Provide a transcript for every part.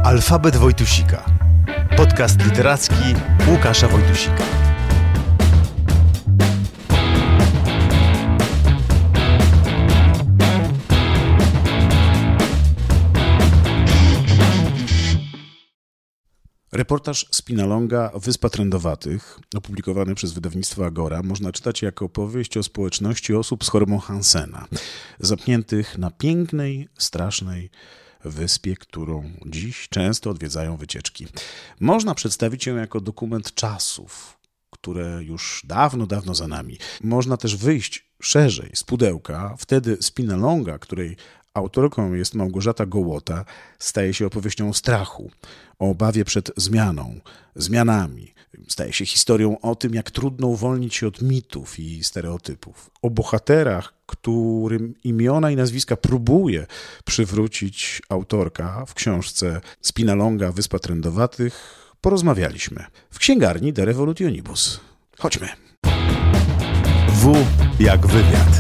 Alfabet Wojtusika. Podcast literacki Łukasza Wojtusika. Reportaż Spinalonga Wyspa Trędowatych, opublikowany przez wydawnictwo Agora, można czytać jako opowieść o społeczności osób z chorobą Hansena, zamkniętych na pięknej, strasznej wyspie, którą dziś często odwiedzają wycieczki. Można przedstawić ją jako dokument czasów, które już dawno, dawno za nami. Można też wyjść szerzej z pudełka. Wtedy Spinalonga, której autorką jest Małgorzata Gołota, staje się opowieścią o strachu, o obawie przed zmianami. Staje się historią o tym, jak trudno uwolnić się od mitów i stereotypów. O bohaterach, którym imiona i nazwiska próbuje przywrócić autorka w książce Spinalonga Wyspa Trędowatych, porozmawialiśmy w księgarni De Revolutionibus. Chodźmy. W jak wywiad.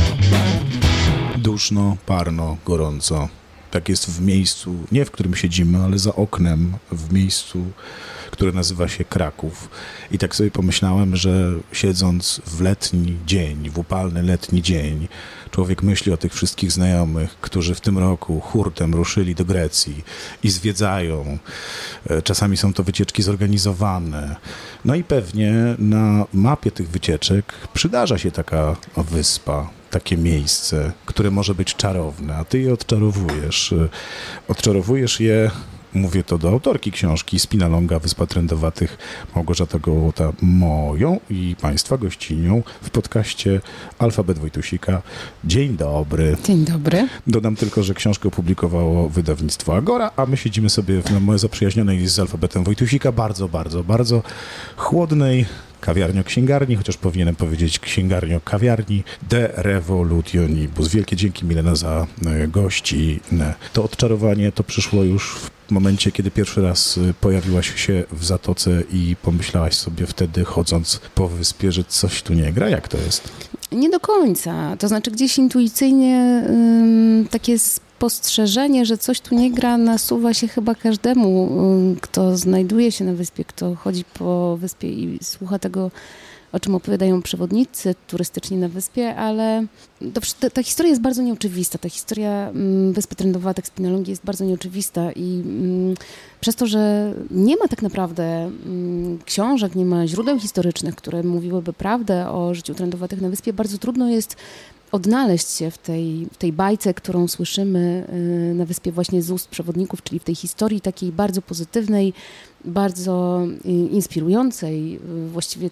Duszno, parno, gorąco. Tak jest w miejscu, nie w którym siedzimy, ale za oknem, w miejscu, które nazywa się Kraków. I tak sobie pomyślałem, że siedząc w letni dzień, w upalny letni dzień, człowiek myśli o tych wszystkich znajomych, którzy w tym roku hurtem ruszyli do Grecji i zwiedzają. Czasami są to wycieczki zorganizowane. No i pewnie na mapie tych wycieczek przydarza się taka wyspa, takie miejsce, które może być czarowne, a ty je odczarowujesz. Odczarowujesz je, mówię to do autorki książki Spinalonga Wyspa Trędowatych, Małgorzata Gołota, moją i państwa gościnią w podcaście Alfabet Wojtusika. Dzień dobry. Dzień dobry. Dodam tylko, że książkę opublikowało wydawnictwo Agora, a my siedzimy sobie w zaprzyjaźnionej z Alfabetem Wojtusika bardzo chłodnej kawiarnio-księgarni, chociaż powinienem powiedzieć księgarnio-kawiarni De Revolutionibus. Wielkie dzięki, Milena, za gości. To odczarowanie to przyszło już w momencie, kiedy pierwszy raz pojawiłaś się w Zatoce i pomyślałaś sobie wtedy, chodząc po wyspie, że coś tu nie gra? Jak to jest? Nie do końca. To znaczy gdzieś intuicyjnie takie spostrzeżenie, że coś tu nie gra, nasuwa się chyba każdemu, kto znajduje się na wyspie, kto chodzi po wyspie i słucha tego, o czym opowiadają przewodnicy turystyczni na wyspie, ale ta historia jest bardzo nieoczywista. Ta historia Wyspy Trędowatych, Spinalongi jest bardzo nieoczywista i przez to, że nie ma tak naprawdę książek, nie ma źródeł historycznych, które mówiłyby prawdę o życiu Trędowatych na wyspie, bardzo trudno jest odnaleźć się w tej bajce, którą słyszymy na wyspie właśnie z ust przewodników, czyli w tej historii takiej bardzo pozytywnej, bardzo inspirującej, właściwie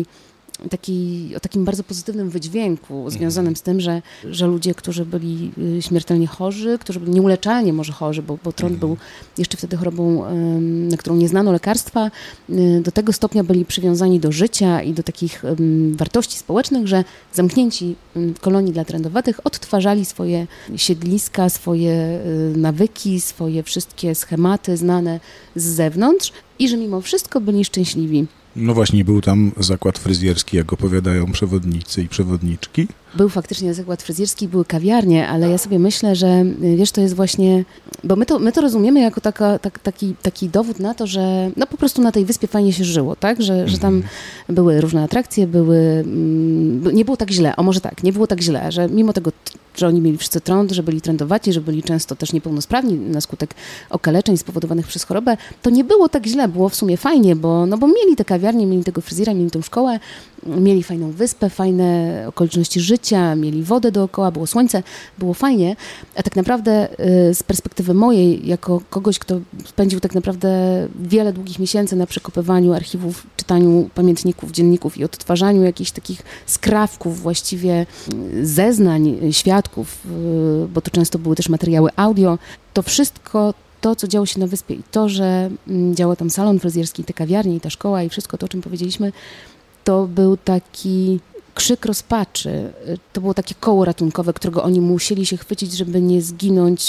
o takim bardzo pozytywnym wydźwięku związanym z tym, że ludzie, którzy byli śmiertelnie chorzy, którzy byli nieuleczalnie może chorzy, bo trąd był jeszcze wtedy chorobą, na którą nie znano lekarstwa, do tego stopnia byli przywiązani do życia i do takich wartości społecznych, że zamknięci w kolonii dla trędowatych odtwarzali swoje siedliska, swoje nawyki, swoje wszystkie schematy znane z zewnątrz i że mimo wszystko byli szczęśliwi. No właśnie, był tam zakład fryzjerski, jak opowiadają przewodnicy i przewodniczki. Był faktycznie zakład fryzjerski, były kawiarnie, ale ja sobie myślę, że wiesz, to jest właśnie, bo my to rozumiemy jako taki dowód na to, że no po prostu na tej wyspie fajnie się żyło, tak? Że tam były różne atrakcje, nie było tak źle, może tak, nie było tak źle, że mimo tego, że oni mieli wszyscy trąd, że byli trędowaci, że byli często też niepełnosprawni na skutek okaleczeń spowodowanych przez chorobę, to nie było tak źle, było w sumie fajnie, bo mieli te kawiarnie, mieli tego fryzjera, mieli tą szkołę, mieli fajną wyspę, fajne okoliczności życia, mieli wodę dookoła, było słońce, było fajnie, a tak naprawdę z perspektywy mojej, jako kogoś, kto spędził tak naprawdę wiele długich miesięcy na przekopywaniu archiwów, czytaniu pamiętników, dzienników i odtwarzaniu jakichś takich skrawków właściwie zeznań świadków, bo to często były też materiały audio, to wszystko to, co działo się na wyspie i to, że działał tam salon fryzjerski, te kawiarnie i ta szkoła i wszystko to, o czym powiedzieliśmy, to był taki krzyk rozpaczy. To było takie koło ratunkowe, którego oni musieli się chwycić, żeby nie zginąć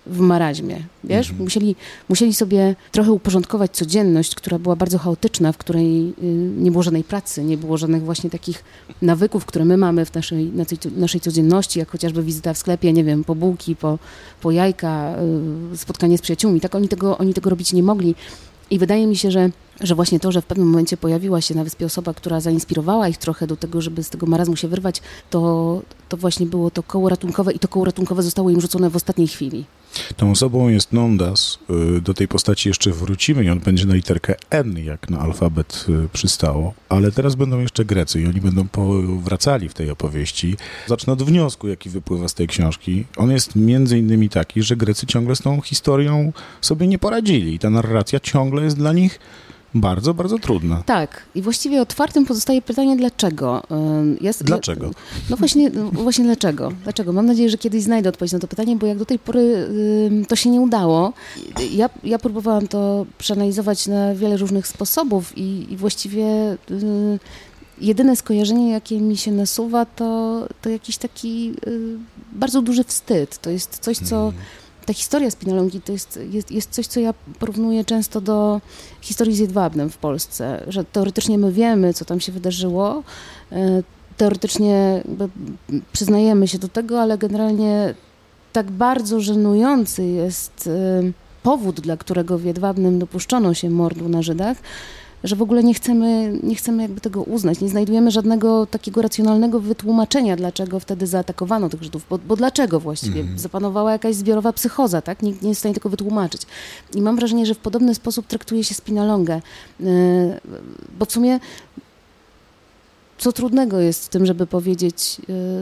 w marazmie, wiesz? Musieli sobie trochę uporządkować codzienność, która była bardzo chaotyczna, w której nie było żadnej pracy, nie było żadnych właśnie takich nawyków, które my mamy w naszej codzienności, jak chociażby wizyta w sklepie, nie wiem, po bułki, po jajka, spotkanie z przyjaciółmi. Tak oni tego robić nie mogli. I wydaje mi się, że właśnie to, że w pewnym momencie pojawiła się na wyspie osoba, która zainspirowała ich trochę do tego, żeby z tego marazmu się wyrwać, to właśnie było to koło ratunkowe i to koło ratunkowe zostało im rzucone w ostatniej chwili. Tą osobą jest Nondas. Do tej postaci jeszcze wrócimy i on będzie na literkę N, jak na alfabet przystało. Ale teraz będą jeszcze Grecy i oni będą powracali w tej opowieści. Zacznę od wniosku, jaki wypływa z tej książki. On jest między innymi taki, że Grecy ciągle z tą historią sobie nie poradzili. I ta narracja ciągle jest dla nich bardzo, bardzo trudna. Tak. I właściwie otwartym pozostaje pytanie, dlaczego? Dlaczego? No właśnie dlaczego? Dlaczego? Mam nadzieję, że kiedyś znajdę odpowiedź na to pytanie, bo jak do tej pory to się nie udało. Ja próbowałam to przeanalizować na wiele różnych sposobów i właściwie jedyne skojarzenie, jakie mi się nasuwa, to jakiś taki bardzo duży wstyd. To jest coś, co... Ta historia Spinalongi to jest coś, co ja porównuję często do historii z Jedwabnem w Polsce, że teoretycznie my wiemy, co tam się wydarzyło, teoretycznie przyznajemy się do tego, ale generalnie tak bardzo żenujący jest powód, dla którego w Jedwabnem dopuszczono się mordu na Żydach, że w ogóle nie chcemy jakby tego uznać. Nie znajdujemy żadnego takiego racjonalnego wytłumaczenia, dlaczego wtedy zaatakowano tych Żydów. Bo dlaczego właściwie? Zapanowała jakaś zbiorowa psychoza, tak? Nikt nie jest w stanie tego wytłumaczyć. I mam wrażenie, że w podobny sposób traktuje się Spinalongę. Bo w sumie co trudnego jest w tym, żeby powiedzieć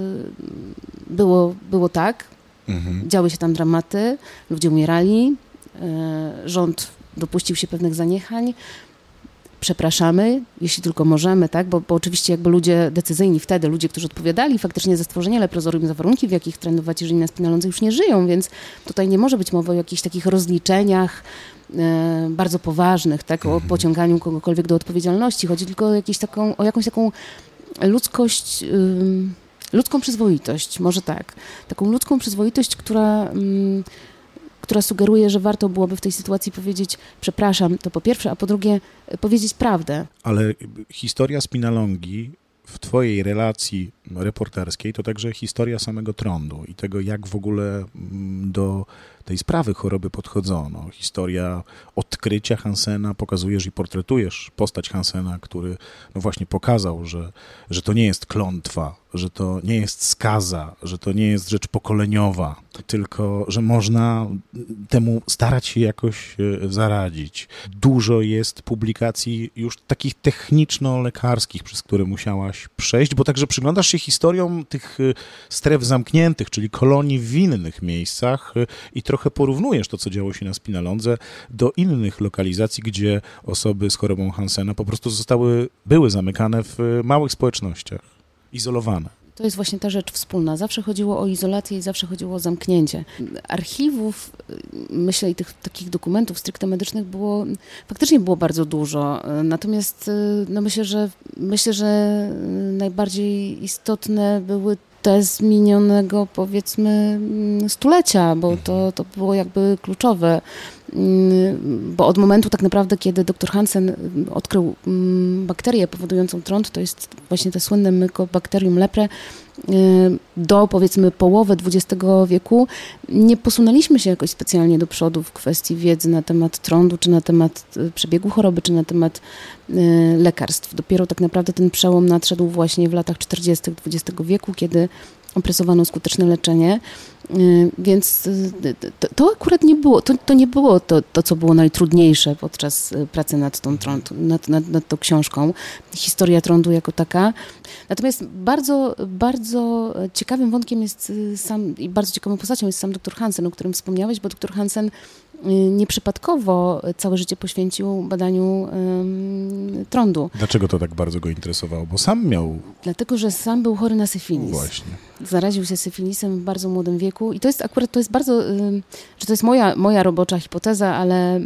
było tak, działy się tam dramaty, ludzie umierali, rząd dopuścił się pewnych zaniechań, przepraszamy, jeśli tylko możemy, tak? Bo oczywiście jakby ludzie decyzyjni wtedy, ludzie, którzy odpowiadali faktycznie za stworzenie leprozorium, za warunki, w jakich trendowacierzy na Spinalondze już nie żyją, więc tutaj nie może być mowy o jakichś takich rozliczeniach bardzo poważnych, tak? O pociąganiu kogokolwiek do odpowiedzialności. Chodzi tylko o jakąś taką ludzkość, ludzką przyzwoitość, może tak. Taką ludzką przyzwoitość, która sugeruje, że warto byłoby w tej sytuacji powiedzieć przepraszam, to po pierwsze, a po drugie powiedzieć prawdę. Ale historia Spinalongi w twojej relacji reporterskiej to także historia samego trądu i tego, jak w ogóle do tej sprawy choroby podchodzono. Historia odkrycia Hansena, pokazujesz i portretujesz postać Hansena, który no właśnie pokazał, że to nie jest klątwa, że to nie jest skaza, że to nie jest rzecz pokoleniowa, tylko że można temu starać się jakoś zaradzić. Dużo jest publikacji już takich techniczno-lekarskich, przez które musiałaś przejść, bo także przyglądasz się historiom tych stref zamkniętych, czyli kolonii w innych miejscach i trochę porównujesz to, co działo się na Spinalondze, do innych lokalizacji, gdzie osoby z chorobą Hansena po prostu były zamykane w małych społecznościach, izolowane. To jest właśnie ta rzecz wspólna. Zawsze chodziło o izolację i zawsze chodziło o zamknięcie. Archiwów, myślę, i tych takich dokumentów stricte medycznych faktycznie było bardzo dużo. Natomiast no myślę, że najbardziej istotne były te z minionego, powiedzmy, stulecia, bo to było jakby kluczowe. Bo od momentu tak naprawdę, kiedy dr Hansen odkrył bakterię powodującą trąd, to jest właśnie to słynne Mycobacterium leprae, do powiedzmy połowy XX wieku nie posunęliśmy się jakoś specjalnie do przodu w kwestii wiedzy na temat trądu, czy na temat przebiegu choroby, czy na temat lekarstw. Dopiero tak naprawdę ten przełom nadszedł właśnie w latach 40. XX wieku, kiedy opracowano skuteczne leczenie, więc to akurat nie było, to nie było to, co było najtrudniejsze podczas pracy nad tą nad tą książką, historia trądu jako taka. Natomiast bardzo, bardzo ciekawym wątkiem jest i bardzo ciekawą postacią jest sam dr Hansen, o którym wspomniałeś, bo dr Hansen nieprzypadkowo całe życie poświęcił badaniu trądu. Dlaczego to tak bardzo go interesowało? Bo sam miał... Dlatego, że sam był chory na syfilis. Właśnie. Zaraził się syfilisem w bardzo młodym wieku i to jest bardzo, że to jest moja robocza hipoteza, ale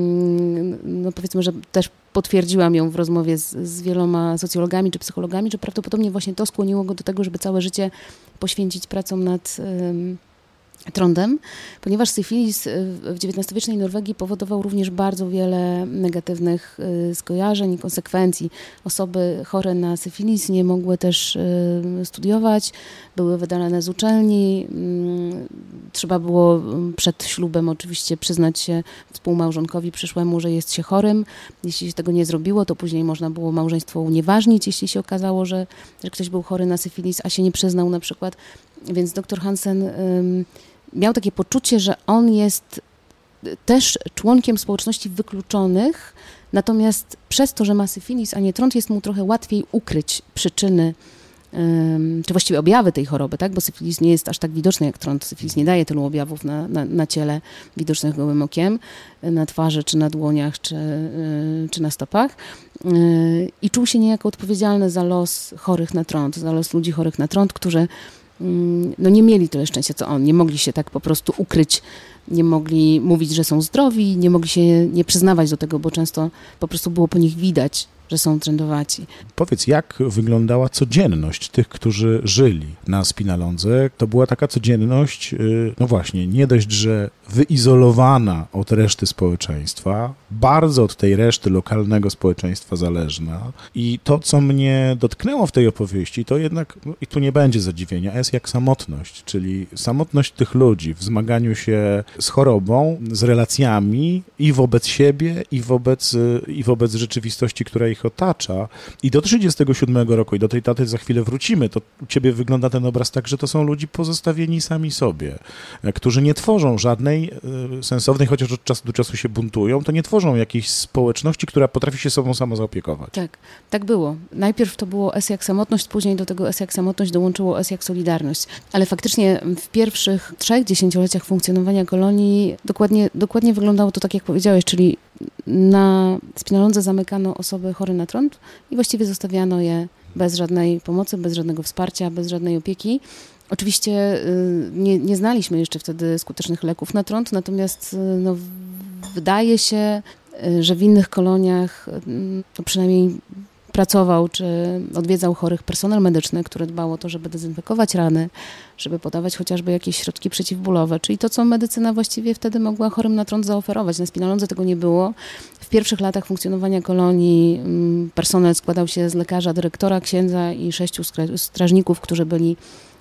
no powiedzmy, że też potwierdziłam ją w rozmowie z wieloma socjologami czy psychologami, że prawdopodobnie właśnie to skłoniło go do tego, żeby całe życie poświęcić pracom trądem, ponieważ syfilis w XIX-wiecznej Norwegii powodował również bardzo wiele negatywnych skojarzeń i konsekwencji. Osoby chore na syfilis nie mogły też studiować, były wydalane z uczelni. Trzeba było przed ślubem oczywiście przyznać się współmałżonkowi przyszłemu, że jest się chorym. Jeśli się tego nie zrobiło, to później można było małżeństwo unieważnić, jeśli się okazało, że ktoś był chory na syfilis, a się nie przyznał na przykład. Więc dr Hansen miał takie poczucie, że on jest też członkiem społeczności wykluczonych, natomiast przez to, że ma syfilis, a nie trąd, jest mu trochę łatwiej ukryć przyczyny, czy właściwie objawy tej choroby, tak? Bo syfilis nie jest aż tak widoczny jak trąd. Syfilis nie daje tylu objawów na ciele widocznych gołym okiem, na twarzy, czy na dłoniach, czy na stopach. I czuł się niejako odpowiedzialny za los chorych na trąd, za los ludzi chorych na trąd, którzy nie mieli tyle szczęścia co on, nie mogli się tak po prostu ukryć, nie mogli mówić, że są zdrowi, nie mogli się nie przyznawać do tego, bo często po prostu było po nich widać, że są trędowaci. Powiedz, jak wyglądała codzienność tych, którzy żyli na Spinalondze? To była taka codzienność, no właśnie, nie dość, że wyizolowana od reszty społeczeństwa, bardzo od tej reszty lokalnego społeczeństwa zależna. I to, co mnie dotknęło w tej opowieści, to jednak, i tu nie będzie zadziwienia, jest jak samotność, czyli samotność tych ludzi w zmaganiu się z chorobą, z relacjami i wobec siebie, i wobec rzeczywistości, która ich otacza. I do 1937 roku, i do tej daty za chwilę wrócimy, to u ciebie wygląda ten obraz tak, że to są ludzie pozostawieni sami sobie, którzy nie tworzą żadnej sensownej, chociaż od czasu do czasu się buntują, to nie tworzą jakiejś społeczności, która potrafi się sobą sama zaopiekować. Tak było. Najpierw to było S jak samotność, później do tego S jak samotność dołączyło S jak solidarność. Ale faktycznie w pierwszych 3 dziesięcioleciach funkcjonowania kolonii dokładnie wyglądało to tak, jak powiedziałeś, czyli na Spinalondze zamykano osoby chore na trąd i właściwie zostawiano je bez żadnej pomocy, bez żadnego wsparcia, bez żadnej opieki. Oczywiście nie znaliśmy jeszcze wtedy skutecznych leków na trąd, natomiast wydaje się, że w innych koloniach przynajmniej pracował czy odwiedzał chorych personel medyczny, który dbał o to, żeby dezynfekować rany, żeby podawać chociażby jakieś środki przeciwbólowe, czyli to, co medycyna właściwie wtedy mogła chorym na trąd zaoferować. Na Spinalondze tego nie było. W pierwszych latach funkcjonowania kolonii personel składał się z lekarza, dyrektora, księdza i 6 strażników, którzy byli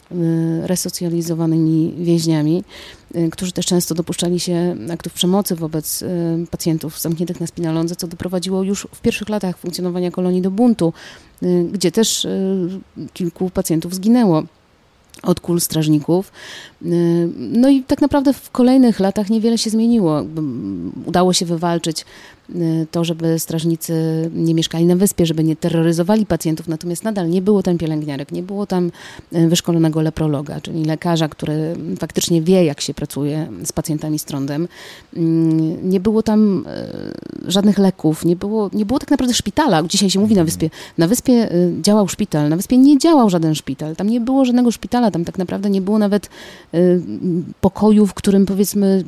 resocjalizowanymi więźniami, którzy też często dopuszczali się aktów przemocy wobec pacjentów zamkniętych na Spinalondze, co doprowadziło już w pierwszych latach funkcjonowania kolonii do buntu, gdzie też kilku pacjentów zginęło od kul strażników. No i tak naprawdę w kolejnych latach niewiele się zmieniło. Udało się wywalczyć to, żeby strażnicy nie mieszkali na wyspie, żeby nie terroryzowali pacjentów, natomiast nadal nie było tam pielęgniarek, nie było tam wyszkolonego leprologa, czyli lekarza, który faktycznie wie, jak się pracuje z pacjentami z trądem. Nie było tam żadnych leków, nie było tak naprawdę szpitala. Dzisiaj się mówi na wyspie działał szpital, na wyspie nie działał żaden szpital, tam nie było żadnego szpitala, tam tak naprawdę nie było nawet pokoju, w którym powiedzmy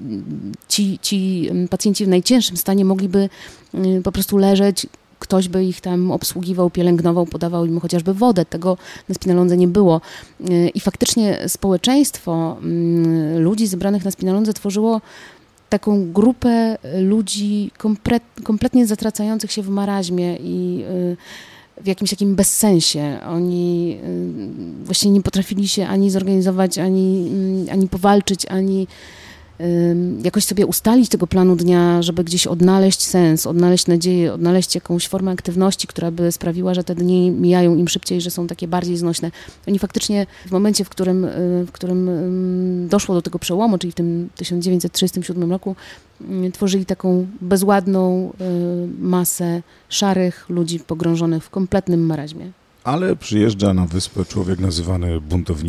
ci pacjenci w najcięższym stanie mogliby po prostu leżeć, ktoś by ich tam obsługiwał, pielęgnował, podawał im chociażby wodę. Tego na Spinalondze nie było. I faktycznie społeczeństwo ludzi zebranych na Spinalondze tworzyło taką grupę ludzi kompletnie zatracających się w maraźmie i w jakimś takim bezsensie. Oni właśnie nie potrafili się ani zorganizować, ani powalczyć, ani jakoś sobie ustalić tego planu dnia, żeby gdzieś odnaleźć sens, odnaleźć nadzieję, odnaleźć jakąś formę aktywności, która by sprawiła, że te dni mijają im szybciej, że są takie bardziej znośne. Oni faktycznie w momencie, w którym doszło do tego przełomu, czyli w tym 1937 roku, tworzyli taką bezładną masę szarych ludzi pogrążonych w kompletnym maraźmie. Ale przyjeżdża na wyspę człowiek nazywany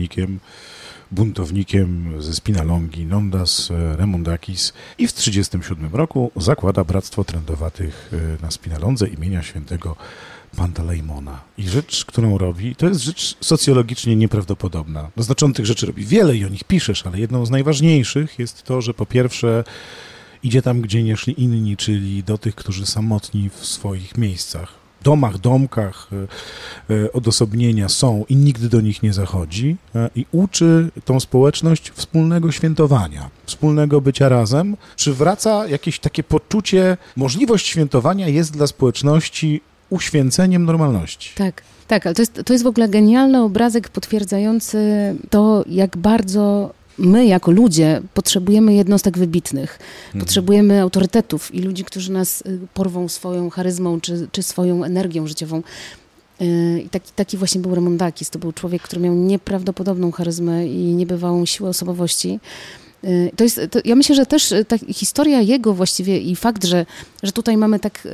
buntownikiem ze Spinalongi, Nondas Remundakis, i w 1937 roku zakłada Bractwo Trędowatych na Spinalondze imienia świętego Pantalejmona. I rzecz, którą robi, to jest rzecz socjologicznie nieprawdopodobna. No, znaczących rzeczy robi wiele i o nich piszesz, ale jedną z najważniejszych jest to, że po pierwsze idzie tam, gdzie nie szli inni, czyli do tych, którzy samotni w swoich miejscach domach, domkach odosobnienia są i nigdy do nich nie zachodzi i uczy tą społeczność wspólnego świętowania, wspólnego bycia razem. Przywraca jakieś takie poczucie, możliwość świętowania jest dla społeczności uświęceniem normalności. Tak, ale to jest w ogóle genialny obrazek potwierdzający to, jak bardzo my jako ludzie potrzebujemy jednostek wybitnych, potrzebujemy autorytetów i ludzi, którzy nas porwą swoją charyzmą czy swoją energią życiową. I taki właśnie był Remondakis. To był człowiek, który miał nieprawdopodobną charyzmę i niebywałą siłę osobowości. Ja myślę, że też ta historia jego właściwie i fakt, że tutaj mamy tak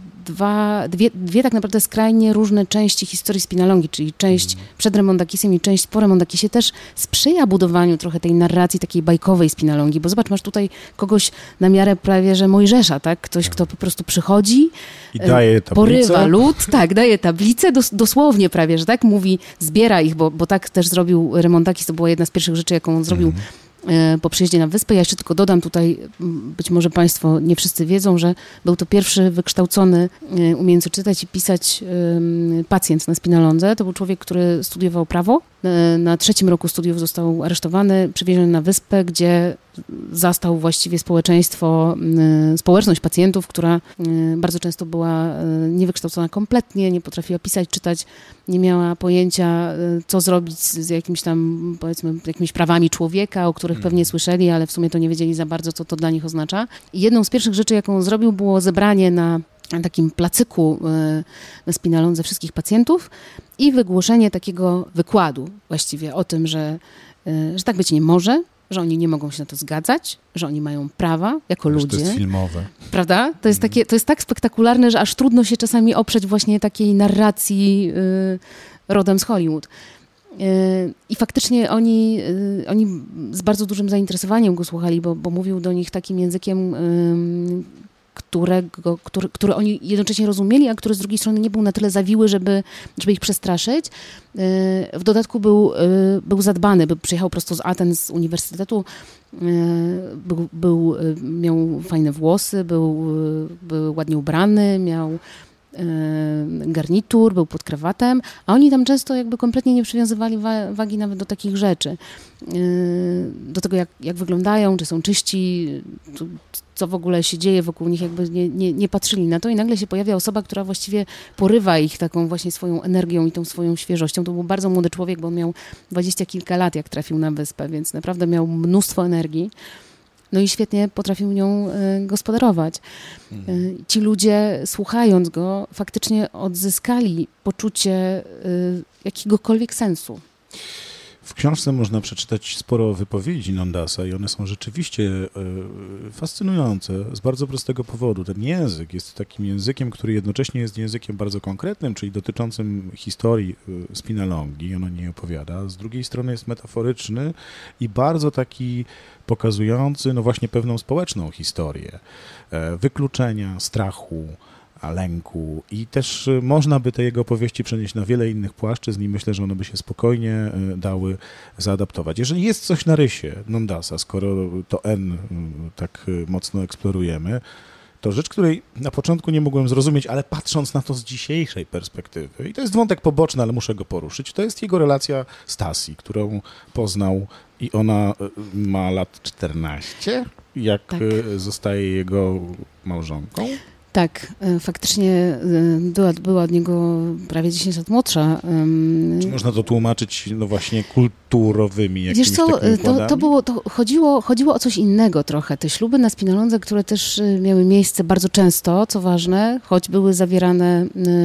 dwie tak naprawdę skrajnie różne części historii Spinalongi, czyli część przed Remondakisem i część po Remondakisie, też sprzyja budowaniu trochę tej narracji takiej bajkowej Spinalongi, bo zobacz, masz tutaj kogoś na miarę prawie, że Mojżesza, tak? Ktoś, kto po prostu przychodzi, i daje tablicę. Porywa lud, tak, daje tablicę, dosłownie prawie, że tak? Mówi, zbiera ich, bo tak też zrobił Remondakis, to była jedna z pierwszych rzeczy, jaką on zrobił po przyjeździe na wyspę. Ja jeszcze tylko dodam tutaj, być może Państwo nie wszyscy wiedzą, że był to pierwszy wykształcony, umiejący czytać i pisać pacjent na Spinalondze. To był człowiek, który studiował prawo. Na 3. roku studiów został aresztowany, przywieziony na wyspę, gdzie zastał właściwie społeczność pacjentów, która bardzo często była niewykształcona kompletnie, nie potrafiła pisać, czytać, nie miała pojęcia, co zrobić z jakimiś tam, powiedzmy, jakimiś prawami człowieka, o których pewnie słyszeli, ale w sumie to nie wiedzieli za bardzo, co to dla nich oznacza. I jedną z pierwszych rzeczy, jaką zrobił, było zebranie na takim placyku na Spinalondze wszystkich pacjentów i wygłoszenie takiego wykładu właściwie o tym, że tak być nie może, że oni nie mogą się na to zgadzać, że oni mają prawa jako ludzie. To jest filmowe. Prawda? To jest tak spektakularne, że aż trudno się czasami oprzeć właśnie takiej narracji rodem z Hollywood. I faktycznie oni z bardzo dużym zainteresowaniem go słuchali, bo mówił do nich takim językiem, który oni jednocześnie rozumieli, a który z drugiej strony nie był na tyle zawiły, żeby ich przestraszyć. W dodatku był zadbany, przyjechał prosto z Aten, z uniwersytetu, miał fajne włosy, był ładnie ubrany, miał garnitur, był pod krawatem, a oni tam często jakby kompletnie nie przywiązywali wagi nawet do takich rzeczy. Do tego, jak wyglądają, czy są czyści, co w ogóle się dzieje wokół nich, jakby nie patrzyli na to i nagle się pojawia osoba, która właściwie porywa ich taką właśnie swoją energią i tą swoją świeżością. To był bardzo młody człowiek, bo on miał 20 kilka lat, jak trafił na wyspę, więc naprawdę miał mnóstwo energii. No i świetnie potrafił nią gospodarować. Ci ludzie, słuchając go, faktycznie odzyskali poczucie jakiegokolwiek sensu. W książce można przeczytać sporo wypowiedzi Nondasa i one są rzeczywiście fascynujące z bardzo prostego powodu. Ten język jest takim językiem, który jednocześnie jest językiem bardzo konkretnym, czyli dotyczącym historii Spinalongi, on o niej opowiada. Z drugiej strony jest metaforyczny i bardzo taki pokazujący no właśnie pewną społeczną historię wykluczenia, strachu, lęku i też można by te jego opowieści przenieść na wiele innych płaszczyzn i myślę, że one by się spokojnie dały zaadaptować. Jeżeli jest coś na rysie Nondasa, skoro to N tak mocno eksplorujemy, to rzecz, której na początku nie mogłem zrozumieć, ale patrząc na to z dzisiejszej perspektywy, i to jest wątek poboczny, ale muszę go poruszyć, to jest jego relacja z Tassi, którą poznał i ona ma lat 14, jak zostaje jego małżonką. Tak, faktycznie była od niego prawie 10 lat młodsza. Czy można to tłumaczyć, no właśnie, kulturowymi jakimiś Wiesz co, takimi układami? chodziło o coś innego trochę. Te śluby na Spinalondze, które też miały miejsce bardzo często, co ważne, choć były zawierane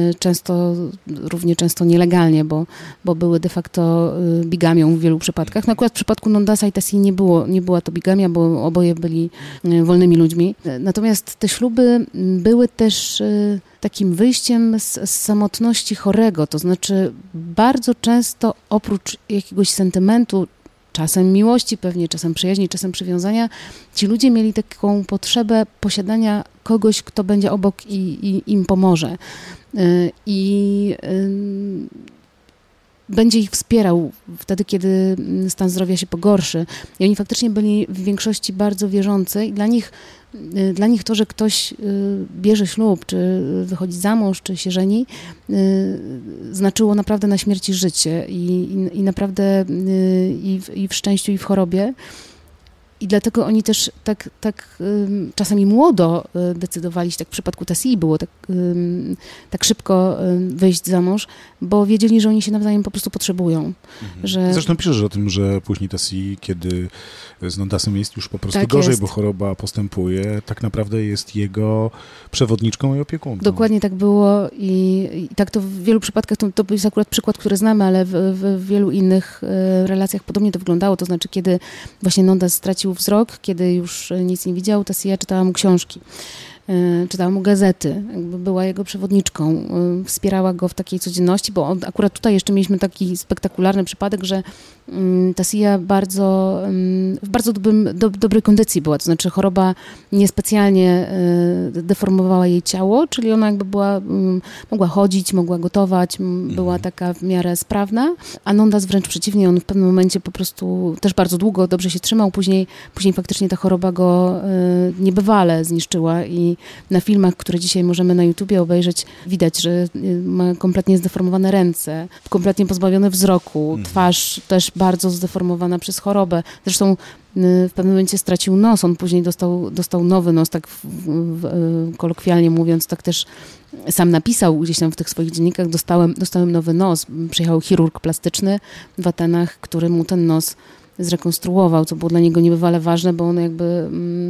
równie często nielegalnie, bo były de facto bigamią w wielu przypadkach. No akurat w przypadku Nondasa i Tassi nie była to bigamia, bo oboje byli wolnymi ludźmi. Natomiast te śluby były też takim wyjściem z samotności chorego, to znaczy bardzo często oprócz jakiegoś sentymentu, czasem miłości pewnie, czasem przyjaźni, czasem przywiązania, ci ludzie mieli taką potrzebę posiadania kogoś, kto będzie obok i im pomoże. I będzie ich wspierał wtedy, kiedy stan zdrowia się pogorszy. I oni faktycznie byli w większości bardzo wierzący i dla nich to, że ktoś bierze ślub, czy wychodzi za mąż, czy się żeni, znaczyło naprawdę na śmierć i życie i naprawdę i w szczęściu, i w chorobie. I dlatego oni też tak czasami młodo decydowali się, tak w przypadku Tassii było tak szybko wyjść za mąż, bo wiedzieli, że oni się nawzajem po prostu potrzebują. Że... Zresztą piszesz o tym, że później Tassii, kiedy z Nondasem jest już po prostu gorzej, jest. Bo choroba postępuje, tak naprawdę jest jego przewodniczką i opiekunką. Dokładnie tak było i tak to w wielu przypadkach, to jest akurat przykład, który znamy, ale w wielu innych relacjach podobnie to wyglądało, to znaczy kiedy właśnie Nondas stracił wzrok, kiedy już nic nie widział, Tassia czytała mu książki, czytała mu gazety, jakby była jego przewodniczką, wspierała go w takiej codzienności, bo akurat tutaj jeszcze mieliśmy taki spektakularny przypadek, że Tassia w bardzo dobrej kondycji była, to znaczy choroba niespecjalnie deformowała jej ciało, czyli ona jakby mogła chodzić, mogła gotować, była taka w miarę sprawna, a Nondas wręcz przeciwnie, on w pewnym momencie po prostu też bardzo długo dobrze się trzymał, później faktycznie ta choroba go niebywale zniszczyła i na filmach, które dzisiaj możemy na YouTubie obejrzeć, widać, że ma kompletnie zdeformowane ręce, kompletnie pozbawione wzroku, twarz też bardzo zdeformowana przez chorobę. Zresztą w pewnym momencie stracił nos, on później dostał nowy nos, tak kolokwialnie mówiąc, tak też sam napisał gdzieś tam w tych swoich dziennikach, dostałem nowy nos. Przyjechał chirurg plastyczny w Atenach, który mu ten nos zrekonstruował, co było dla niego niebywale ważne, bo on jakby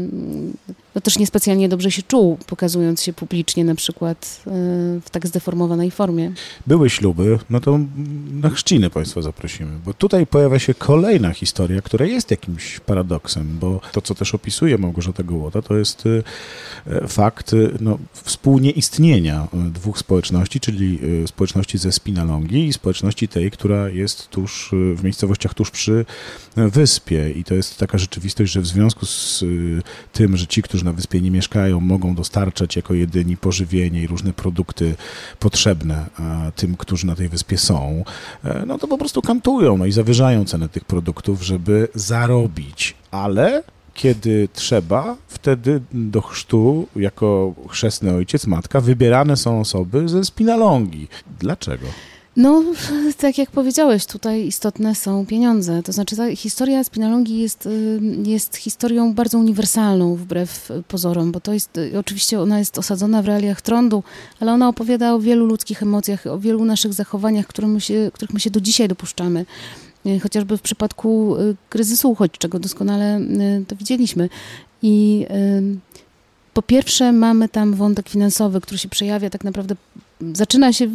też niespecjalnie dobrze się czuł, pokazując się publicznie na przykład w tak zdeformowanej formie. Były śluby, no to na chrzciny Państwa zaprosimy, bo tutaj pojawia się kolejna historia, która jest jakimś paradoksem, bo to, co też opisuje Małgorzata Gołota, to jest fakt współnieistnienia dwóch społeczności, czyli społeczności ze Spinalongi i społeczności tej, która jest w miejscowościach tuż przy wyspie i to jest taka rzeczywistość, że w związku z tym, że ci, którzy na wyspie nie mieszkają, mogą dostarczać jako jedyni pożywienie i różne produkty potrzebne tym, którzy na tej wyspie są, no to po prostu kantują i zawyżają cenę tych produktów, żeby zarobić, ale kiedy trzeba, wtedy do chrztu jako chrzestny ojciec, matka wybierane są osoby ze Spinalongi. Dlaczego? No, tak jak powiedziałeś, tutaj istotne są pieniądze. To znaczy ta historia Spinalongi jest historią bardzo uniwersalną wbrew pozorom, bo to jest, oczywiście ona jest osadzona w realiach trądu, ale ona opowiada o wielu ludzkich emocjach, o wielu naszych zachowaniach, których my się do dzisiaj dopuszczamy. Chociażby w przypadku kryzysu uchodźczego doskonale to widzieliśmy. I po pierwsze mamy tam wątek finansowy, który się przejawia tak naprawdę, zaczyna się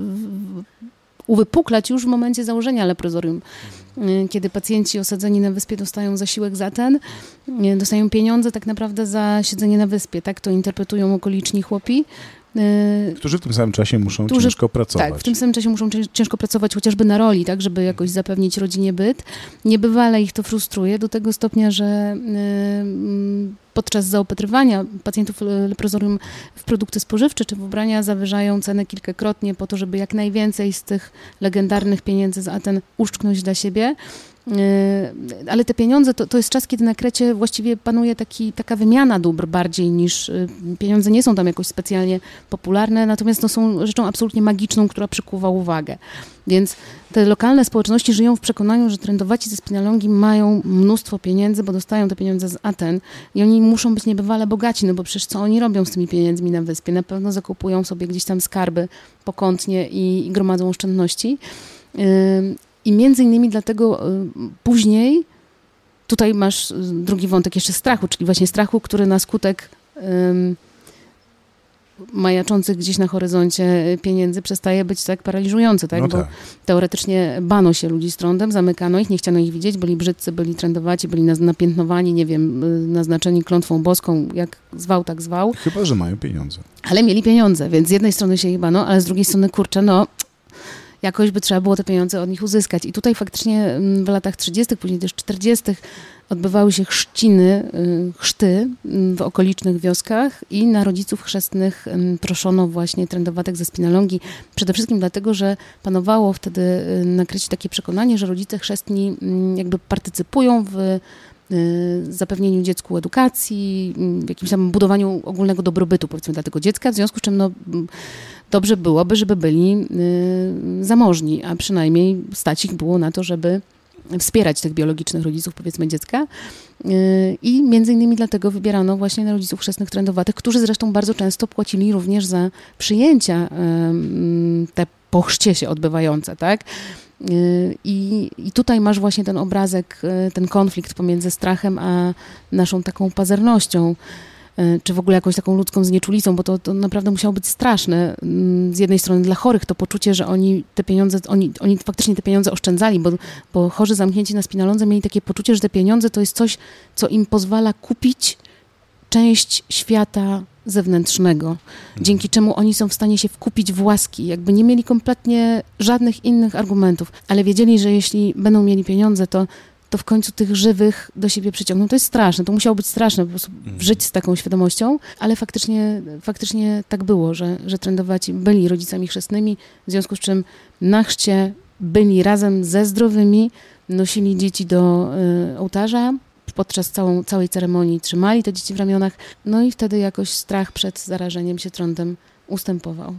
uwypuklać już w momencie założenia leprozorium, kiedy pacjenci osadzeni na wyspie dostają zasiłek za dostają pieniądze tak naprawdę za siedzenie na wyspie, tak to interpretują okoliczni chłopi. Którzy w tym samym czasie muszą ciężko pracować. Tak, w tym samym czasie muszą ciężko pracować chociażby na roli, tak, żeby jakoś zapewnić rodzinie byt. Niebywale ich to frustruje do tego stopnia, że podczas zaopatrywania pacjentów leprozorium w produkty spożywcze czy w ubrania zawyżają cenę kilkakrotnie po to, żeby jak najwięcej z tych legendarnych pieniędzy z Aten uszczknąć dla siebie. Ale te pieniądze to jest czas, kiedy na Krecie właściwie panuje taka wymiana dóbr bardziej niż pieniądze nie są tam jakoś specjalnie popularne, natomiast są rzeczą absolutnie magiczną, która przykuwa uwagę. Więc te lokalne społeczności żyją w przekonaniu, że trendowaci ze Spinalongi mają mnóstwo pieniędzy, bo dostają te pieniądze z Aten i oni muszą być niebywale bogaci, no bo przecież co oni robią z tymi pieniędzmi na wyspie? Na pewno zakupują sobie gdzieś tam skarby pokątnie i gromadzą oszczędności. I między innymi dlatego później tutaj masz drugi wątek jeszcze strachu, czyli właśnie strachu, który na skutek majaczących gdzieś na horyzoncie pieniędzy przestaje być tak paraliżujący, tak? No tak. Bo teoretycznie bano się ludzi z trądem, zamykano ich, nie chciano ich widzieć, byli brzydcy, byli trendowaci, byli napiętnowani, nie wiem, naznaczeni klątwą boską, jak zwał, tak zwał. Chyba że mają pieniądze. Ale mieli pieniądze, więc z jednej strony się ich bano, ale z drugiej strony, kurczę, jakoś by trzeba było te pieniądze od nich uzyskać. I tutaj faktycznie w latach 30., później też 40. odbywały się chrzty w okolicznych wioskach i na rodziców chrzestnych proszono właśnie trędowatek ze Spinalongi. Przede wszystkim dlatego, że panowało wtedy na Krecie takie przekonanie, że rodzice chrzestni jakby partycypują w zapewnieniu dziecku edukacji, w jakimś tam budowaniu ogólnego dobrobytu, powiedzmy, dla tego dziecka, w związku z czym dobrze byłoby, żeby byli zamożni, a przynajmniej stać ich było na to, żeby wspierać tych biologicznych rodziców, powiedzmy, dziecka. I między innymi dlatego wybierano właśnie na rodziców chrzestnych trędowatych, którzy zresztą bardzo często płacili również za przyjęcia te po chrzcie się odbywające, tak? I tutaj masz właśnie ten obrazek, ten konflikt pomiędzy strachem a naszą taką pazernością, czy w ogóle jakąś taką ludzką znieczulicą, bo to naprawdę musiało być straszne. Z jednej strony dla chorych to poczucie, że oni faktycznie te pieniądze oszczędzali, bo chorzy zamknięci na Spinalondze mieli takie poczucie, że te pieniądze to jest coś, co im pozwala kupić część świata zewnętrznego, dzięki czemu oni są w stanie się wkupić w łaski, jakby nie mieli kompletnie żadnych innych argumentów, ale wiedzieli, że jeśli będą mieli pieniądze, to w końcu tych żywych do siebie przyciągną. To jest straszne, to musiało być straszne, po prostu żyć z taką świadomością, ale faktycznie tak było, że trędowaci byli rodzicami chrzestnymi, w związku z czym na chrzcie byli razem ze zdrowymi, nosili dzieci do ołtarza, podczas całej ceremonii trzymali te dzieci w ramionach, no i wtedy jakoś strach przed zarażeniem się trądem ustępował.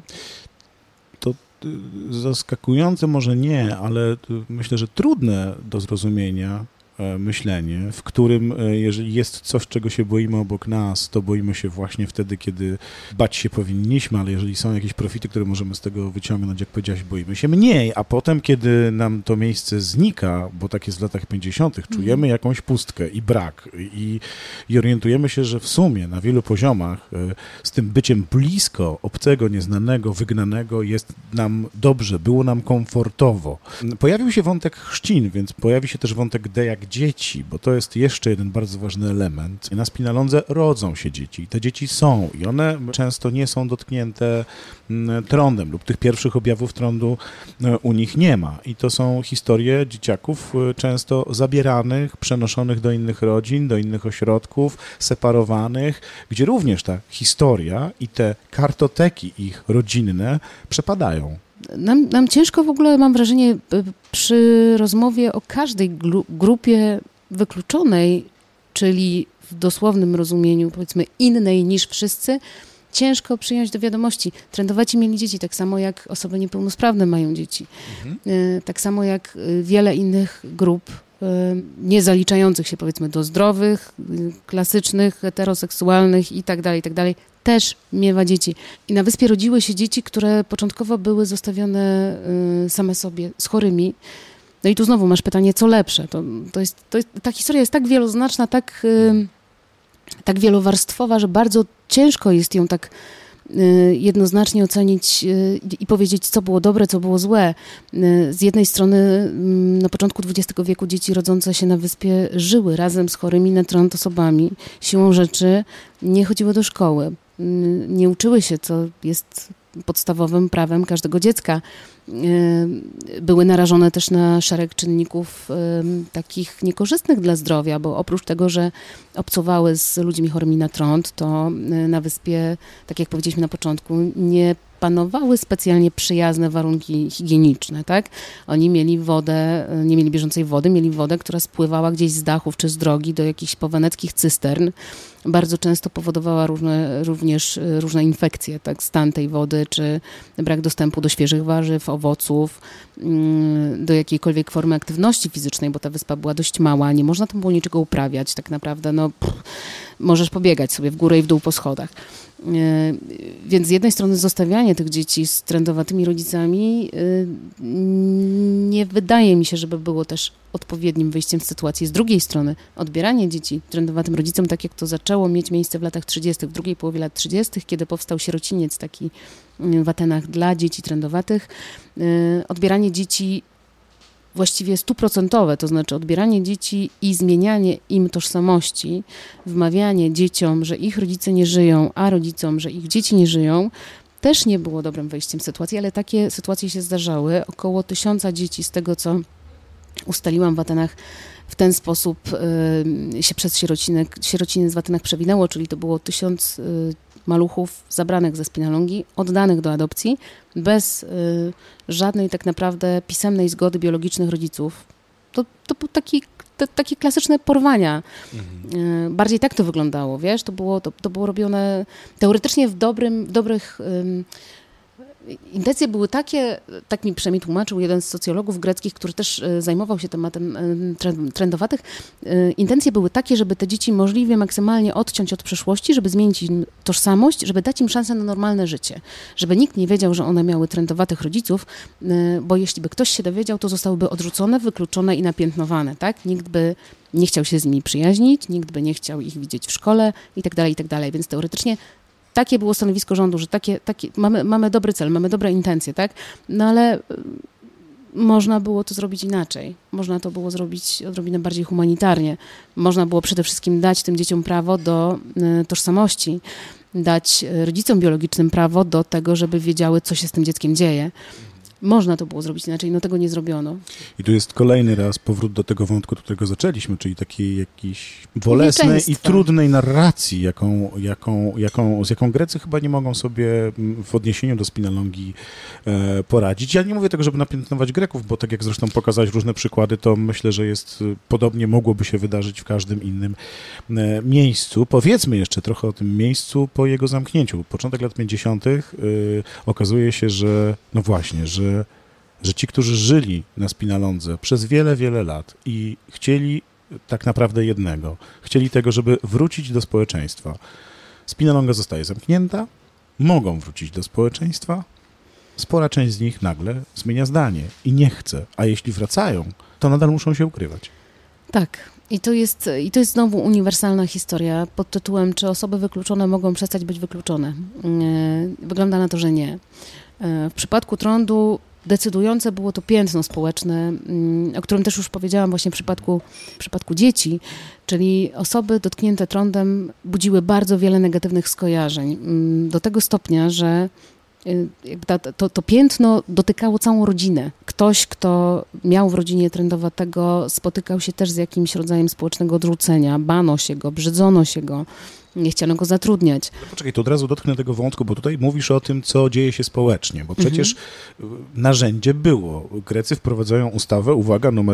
To zaskakujące może nie, ale myślę, że trudne do zrozumienia myślenie, w którym jeżeli jest coś, czego się boimy obok nas, to boimy się właśnie wtedy, kiedy bać się powinniśmy, ale jeżeli są jakieś profity, które możemy z tego wyciągnąć, jak powiedziałaś, boimy się mniej, a potem, kiedy nam to miejsce znika, bo tak jest w latach 50., czujemy jakąś pustkę i brak i orientujemy się, że w sumie na wielu poziomach z tym byciem blisko obcego, nieznanego, wygnanego jest nam dobrze, było nam komfortowo. Pojawił się wątek chrzcin, więc pojawi się też wątek jak dzieci, bo to jest jeszcze jeden bardzo ważny element. Na Spinalondze rodzą się dzieci. Te dzieci są i one często nie są dotknięte trądem lub tych pierwszych objawów trądu u nich nie ma. I to są historie dzieciaków często zabieranych, przenoszonych do innych rodzin, do innych ośrodków, separowanych, gdzie również ta historia i te kartoteki ich rodzinne przepadają. Nam ciężko w ogóle, mam wrażenie, przy rozmowie o każdej grupie wykluczonej, czyli w dosłownym rozumieniu, powiedzmy, innej niż wszyscy, ciężko przyjąć do wiadomości. Trędowaci mieli dzieci, tak samo jak osoby niepełnosprawne mają dzieci. Tak samo jak wiele innych grup, nie zaliczających się, powiedzmy, do zdrowych, klasycznych, heteroseksualnych i tak dalej, też miewa dzieci. I na wyspie rodziły się dzieci, które początkowo były zostawione same sobie z chorymi. No i tu znowu masz pytanie, co lepsze. Ta historia jest tak wieloznaczna, tak wielowarstwowa, że bardzo ciężko jest ją tak jednoznacznie ocenić i powiedzieć, co było dobre, co było złe. Z jednej strony na początku XX wieku dzieci rodzące się na wyspie żyły razem z chorymi na trąd osobami. Siłą rzeczy nie chodziły do szkoły. Nie uczyły się, co jest podstawowym prawem każdego dziecka. Były narażone też na szereg czynników takich niekorzystnych dla zdrowia, bo oprócz tego, że obcowały z ludźmi chorymi na trąd, to na wyspie, tak jak powiedzieliśmy na początku, nie panowały specjalnie przyjazne warunki higieniczne, tak? Oni mieli wodę, nie mieli bieżącej wody, mieli wodę, która spływała gdzieś z dachów czy z drogi do jakichś poweneckich cystern. Bardzo często powodowała również różne infekcje, tak? Stan tej wody, czy brak dostępu do świeżych warzyw, owoców, do jakiejkolwiek formy aktywności fizycznej, bo ta wyspa była dość mała, nie można tam było niczego uprawiać, tak naprawdę, możesz pobiegać sobie w górę i w dół po schodach. Więc z jednej strony zostawianie tych dzieci z trędowatymi rodzicami nie wydaje mi się, żeby było też odpowiednim wyjściem z sytuacji. Z drugiej strony odbieranie dzieci trędowatym rodzicom, tak jak to zaczęło mieć miejsce w latach 30., w drugiej połowie lat 30., kiedy powstał sierociniec taki w Atenach dla dzieci trędowatych, odbieranie dzieci właściwie 100%, to znaczy odbieranie dzieci i zmienianie im tożsamości, wmawianie dzieciom, że ich rodzice nie żyją, a rodzicom, że ich dzieci nie żyją, też nie było dobrym wyjściem z sytuacji, ale takie sytuacje się zdarzały. Około 1000 dzieci, z tego co ustaliłam w Atenach, w ten sposób się przez sierociny w Atenach przewinęło, czyli to było 1000 maluchów zabranych ze Spinalongi, oddanych do adopcji, bez żadnej tak naprawdę pisemnej zgody biologicznych rodziców. To był takie klasyczne porwania. Bardziej tak to wyglądało, wiesz? To było robione teoretycznie w dobrych... Intencje były takie, tak mi przynajmniej tłumaczył jeden z socjologów greckich, który też zajmował się tematem trendowatych. Intencje były takie, żeby te dzieci możliwie maksymalnie odciąć od przeszłości, żeby zmienić im tożsamość, żeby dać im szansę na normalne życie. Żeby nikt nie wiedział, że one miały trendowatych rodziców, bo jeśli by ktoś się dowiedział, to zostałyby odrzucone, wykluczone i napiętnowane, tak? Nikt by nie chciał się z nimi przyjaźnić, nikt by nie chciał ich widzieć w szkole i tak dalej, i tak dalej. Więc teoretycznie takie było stanowisko rządu, że mamy dobry cel, mamy dobre intencje, tak? No ale można było to zrobić inaczej. Można to było zrobić odrobinę bardziej humanitarnie. Można było przede wszystkim dać tym dzieciom prawo do tożsamości, dać rodzicom biologicznym prawo do tego, żeby wiedziały, co się z tym dzieckiem dzieje. Można to było zrobić inaczej, no tego nie zrobiono. I tu jest kolejny raz powrót do tego wątku, od którego zaczęliśmy, czyli takiej jakiejś bolesnej i trudnej narracji, z jaką Grecy chyba nie mogą sobie w odniesieniu do Spinalongi poradzić. Ja nie mówię tego, żeby napiętnować Greków, bo tak jak zresztą pokazałeś różne przykłady, to myślę, że podobnie mogłoby się wydarzyć w każdym innym miejscu. Powiedzmy jeszcze trochę o tym miejscu po jego zamknięciu. Początek lat 50. Okazuje się, że no właśnie, że ci, którzy żyli na Spinalondze przez wiele, wiele lat i chcieli tak naprawdę jednego, chcieli tego, żeby wrócić do społeczeństwa. Spinalonga zostaje zamknięta, mogą wrócić do społeczeństwa, spora część z nich nagle zmienia zdanie i nie chce, a jeśli wracają, to nadal muszą się ukrywać. Tak. I to jest znowu uniwersalna historia pod tytułem, czy osoby wykluczone mogą przestać być wykluczone. Wygląda na to, że nie. W przypadku trądu decydujące było to piętno społeczne, o którym też już powiedziałam właśnie w przypadku dzieci, czyli osoby dotknięte trądem budziły bardzo wiele negatywnych skojarzeń. Do tego stopnia, że to piętno dotykało całą rodzinę. Ktoś, kto miał w rodzinie trędowatego, spotykał się też z jakimś rodzajem społecznego odrzucenia. Bano się go, brzydzono się go, nie chciano go zatrudniać. Poczekaj, to od razu dotknę tego wątku, bo tutaj mówisz o tym, co dzieje się społecznie, bo przecież narzędzie było. Grecy wprowadzają ustawę, uwaga, numer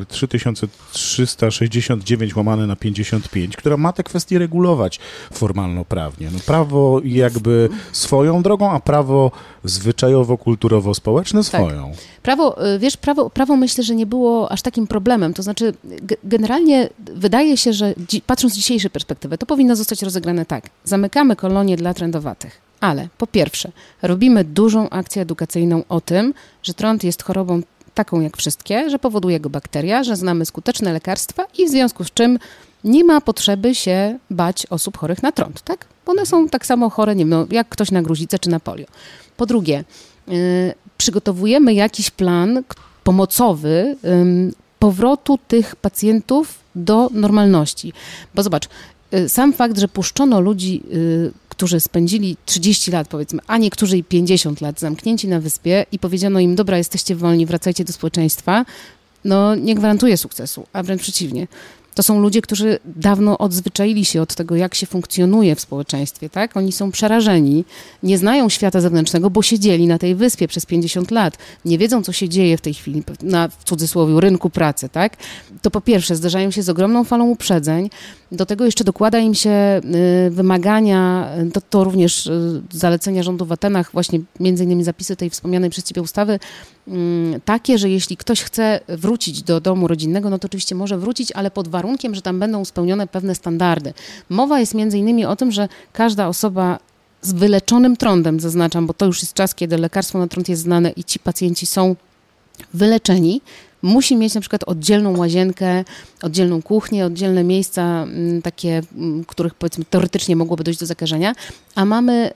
3369/55, która ma te kwestie regulować formalno-prawnie. No, prawo jakby swoją drogą, a prawo zwyczajowo-kulturowo-społeczne swoją. Tak. Prawo myślę, że nie było aż takim problemem. To znaczy, generalnie wydaje się, że patrząc z dzisiejszej perspektywy, to powinno zostać rozegrane tak. Zamykamy kolonie dla trędowatych, ale po pierwsze, robimy dużą akcję edukacyjną o tym, że trąd jest chorobą taką jak wszystkie, że powoduje go bakteria, że znamy skuteczne lekarstwa i w związku z czym nie ma potrzeby się bać osób chorych na trąd, tak? Bo one są tak samo chore, nie wiem, jak ktoś na gruźlicę czy na polio. Po drugie, przygotowujemy jakiś plan pomocowy powrotu tych pacjentów do normalności. Bo zobacz, sam fakt, że puszczono ludzi, którzy spędzili 30 lat, powiedzmy, a niektórzy i 50 lat zamknięci na wyspie i powiedziano im, dobra, jesteście wolni, wracajcie do społeczeństwa, no nie gwarantuje sukcesu, a wręcz przeciwnie. To są ludzie, którzy dawno odzwyczaili się od tego, jak się funkcjonuje w społeczeństwie, tak? Oni są przerażeni, nie znają świata zewnętrznego, bo siedzieli na tej wyspie przez 50 lat. Nie wiedzą, co się dzieje w tej chwili na, w cudzysłowie, rynku pracy, tak? To po pierwsze zderzają się z ogromną falą uprzedzeń. Do tego jeszcze dokłada im się wymagania, to również zalecenia rządu w Atenach, właśnie między innymi zapisy tej wspomnianej przez ciebie ustawy, takie, że jeśli ktoś chce wrócić do domu rodzinnego, no to oczywiście może wrócić, ale pod warunkiem, że tam będą spełnione pewne standardy. Mowa jest między innymi o tym, że każda osoba z wyleczonym trądem, zaznaczam, bo to już jest czas, kiedy lekarstwo na trąd jest znane i ci pacjenci są wyleczeni, musi mieć na przykład oddzielną łazienkę, oddzielną kuchnię, oddzielne miejsca takie, których powiedzmy teoretycznie mogłoby dojść do zakażenia, a mamy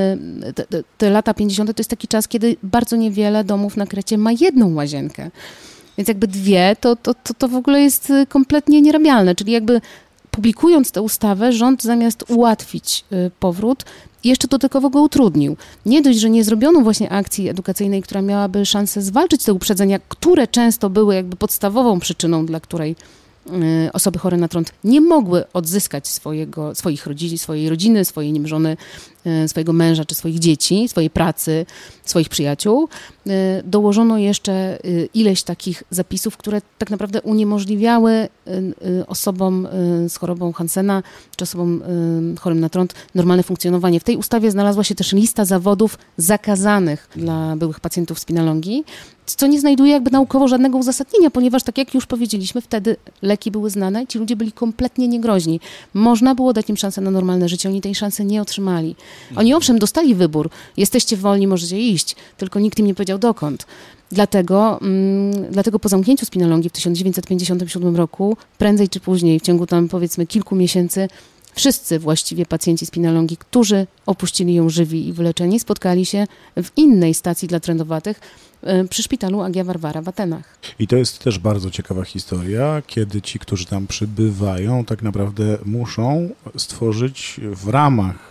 te lata 50. to jest taki czas, kiedy bardzo niewiele domów na Krecie ma jedną łazienkę. Więc jakby dwie, to w ogóle jest kompletnie nierabialne, czyli jakby publikując tę ustawę, rząd zamiast ułatwić powrót, jeszcze dodatkowo go utrudnił. Nie dość, że nie zrobiono właśnie akcji edukacyjnej, która miałaby szansę zwalczyć te uprzedzenia, które często były jakby podstawową przyczyną, dla której osoby chore na trąd nie mogły odzyskać swoich rodzin, swojej rodziny, swojej żony, swojego męża czy swoich dzieci, swojej pracy, swoich przyjaciół. Dołożono jeszcze ileś takich zapisów, które tak naprawdę uniemożliwiały osobom z chorobą Hansena czy osobom chorym na trąd normalne funkcjonowanie. W tej ustawie znalazła się też lista zawodów zakazanych dla byłych pacjentów spinalongi, co nie znajduje jakby naukowo żadnego uzasadnienia, ponieważ tak jak już powiedzieliśmy, wtedy leki były znane, ci ludzie byli kompletnie niegroźni. Można było dać im szansę na normalne życie, oni tej szansy nie otrzymali. Oni owszem dostali wybór, jesteście wolni, możecie iść, tylko nikt im nie powiedział dokąd. Dlatego po zamknięciu spinalongi w 1957 roku, prędzej czy później, w ciągu tam powiedzmy kilku miesięcy, wszyscy właściwie pacjenci spinalongi, którzy opuścili ją żywi i wyleczeni, spotkali się w innej stacji dla trędowatych przy szpitalu Agia Varvara w Atenach. I to jest też bardzo ciekawa historia, kiedy ci, którzy tam przybywają, tak naprawdę muszą stworzyć w ramach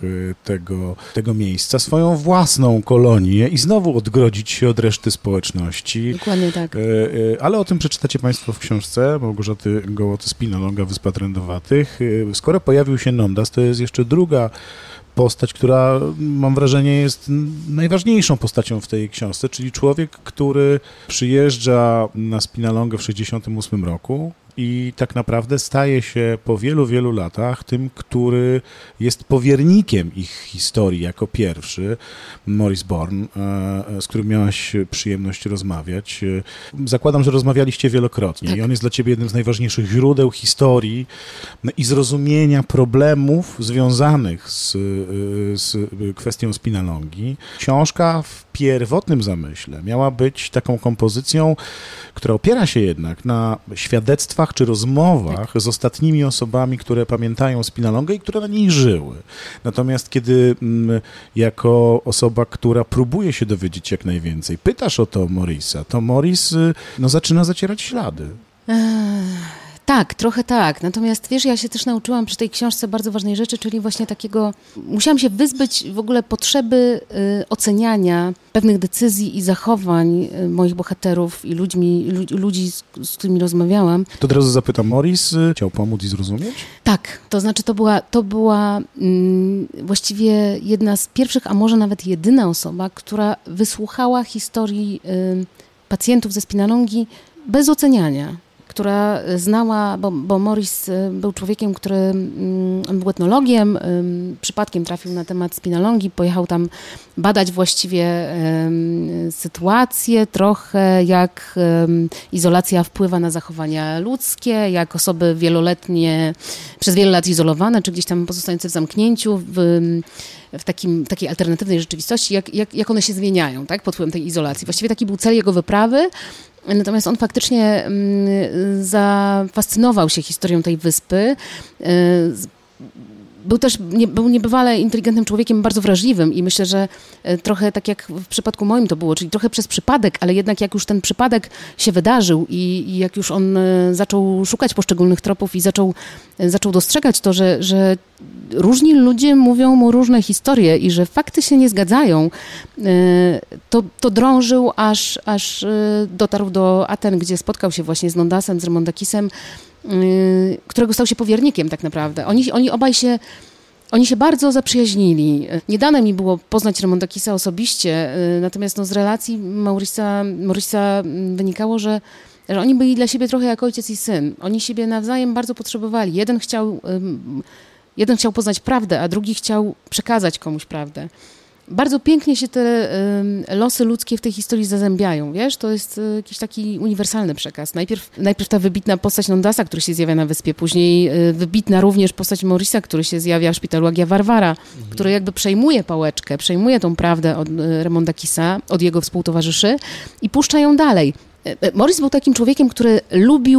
tego miejsca swoją własną kolonię i znowu odgrodzić się od reszty społeczności. Dokładnie tak. Ale o tym przeczytacie Państwo w książce Małgorzaty Gołoty-Spinalonga, Wyspa Trędowatych. Skoro pojawił się Nondas, to jest jeszcze druga postać, która, mam wrażenie, jest najważniejszą postacią w tej książce, czyli człowiek, który przyjeżdża na Spinalongę w 1968 roku i tak naprawdę staje się po wielu, wielu latach tym, który jest powiernikiem ich historii jako pierwszy. Maurice Bourne, z którym miałaś przyjemność rozmawiać. Zakładam, że rozmawialiście wielokrotnie tak. I on jest dla ciebie jednym z najważniejszych źródeł historii i zrozumienia problemów związanych z kwestią spinalongi. Książka w pierwotnym zamyśle miała być taką kompozycją, która opiera się jednak na świadectwach czy rozmowach z ostatnimi osobami, które pamiętają spinalongę i które na niej żyły. Natomiast kiedy jako osoba, która próbuje się dowiedzieć jak najwięcej, pytasz o to Maurice'a, to Maurice zaczyna zacierać ślady. Tak, trochę tak. Natomiast wiesz, ja się też nauczyłam przy tej książce bardzo ważnej rzeczy, czyli właśnie takiego, musiałam się wyzbyć w ogóle potrzeby oceniania pewnych decyzji i zachowań moich bohaterów i ludzi, z którymi rozmawiałam. To od razu zapytam, Maurice chciał pomóc i zrozumieć? Tak, to znaczy to była właściwie jedna z pierwszych, a może nawet jedyna osoba, która wysłuchała historii pacjentów ze spinalongi bez oceniania. Która znała, bo Maurice był człowiekiem, który on był etnologiem, przypadkiem trafił na temat spinalongi, pojechał tam badać właściwie sytuację, trochę jak izolacja wpływa na zachowania ludzkie, jak osoby wieloletnie, przez wiele lat izolowane, czy gdzieś tam pozostające w zamknięciu, w takiej alternatywnej rzeczywistości, jak one się zmieniają, tak, pod wpływem tej izolacji. Właściwie taki był cel jego wyprawy. Natomiast on faktycznie zafascynował się historią tej wyspy. Był niebywale inteligentnym człowiekiem, bardzo wrażliwym i myślę, że trochę tak jak w przypadku moim to było, czyli trochę przez przypadek, ale jednak jak już ten przypadek się wydarzył i jak już on zaczął szukać poszczególnych tropów i zaczął dostrzegać to, że różni ludzie mówią mu różne historie i że fakty się nie zgadzają, to drążył, aż dotarł do Aten, gdzie spotkał się właśnie z Nondasem, z Remondakisem, którego stał się powiernikiem tak naprawdę. Oni obaj się bardzo zaprzyjaźnili. Nie dane mi było poznać Remondakisa osobiście, natomiast z relacji Maurice'a wynikało, że oni byli dla siebie trochę jak ojciec i syn. Oni siebie nawzajem bardzo potrzebowali. Jeden chciał poznać prawdę, a drugi chciał przekazać komuś prawdę. Bardzo pięknie się te losy ludzkie w tej historii zazębiają, wiesz? To jest jakiś taki uniwersalny przekaz. Najpierw ta wybitna postać Nondasa, który się zjawia na wyspie, później wybitna również postać Maurice'a, który się zjawia w szpitalu Agia Varvara, który jakby przejmuje pałeczkę, przejmuje tą prawdę od Remondakisa, od jego współtowarzyszy i puszcza ją dalej. Maurice był takim człowiekiem, który lubił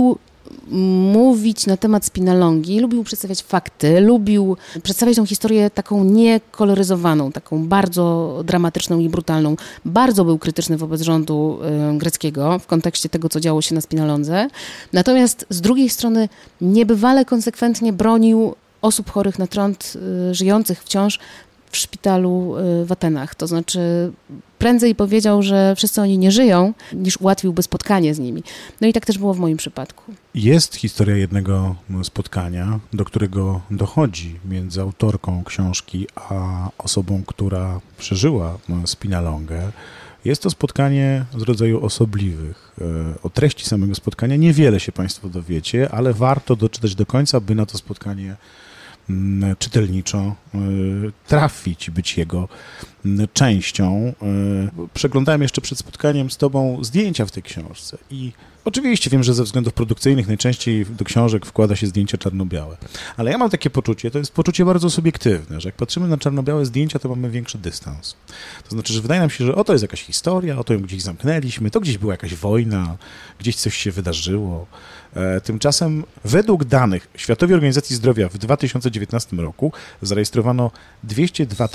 mówić na temat spinalongi, lubił przedstawiać fakty, lubił przedstawiać tą historię taką niekoloryzowaną, taką bardzo dramatyczną i brutalną. Bardzo był krytyczny wobec rządu greckiego w kontekście tego, co działo się na Spinalondze. Natomiast z drugiej strony niebywale konsekwentnie bronił osób chorych na trąd, żyjących wciąż w szpitalu w Atenach. To znaczy prędzej powiedział, że wszyscy oni nie żyją, niż ułatwiłby spotkanie z nimi. No i tak też było w moim przypadku. Jest historia jednego spotkania, do którego dochodzi między autorką książki a osobą, która przeżyła spinalongę. Jest to spotkanie z rodzaju osobliwych. O treści samego spotkania niewiele się Państwo dowiecie, ale warto doczytać do końca, by na to spotkanie czytelniczo trafić, być jego częścią. Przeglądałem jeszcze przed spotkaniem z Tobą zdjęcia w tej książce i oczywiście wiem, że ze względów produkcyjnych najczęściej do książek wkłada się zdjęcia czarno-białe, ale ja mam takie poczucie, to jest poczucie bardzo subiektywne, że jak patrzymy na czarno-białe zdjęcia, to mamy większy dystans. To znaczy, że wydaje nam się, że oto jest jakaś historia, oto ją gdzieś zamknęliśmy, to gdzieś była jakaś wojna, gdzieś coś się wydarzyło. Tymczasem według danych Światowej Organizacji Zdrowia w 2019 roku zarejestrowano 202